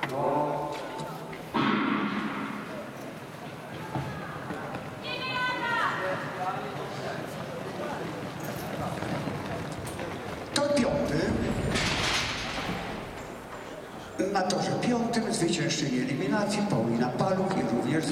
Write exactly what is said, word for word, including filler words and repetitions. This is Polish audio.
To piąty. Na torze piątym zwyciężczyni eliminacji Paulina Paluch i również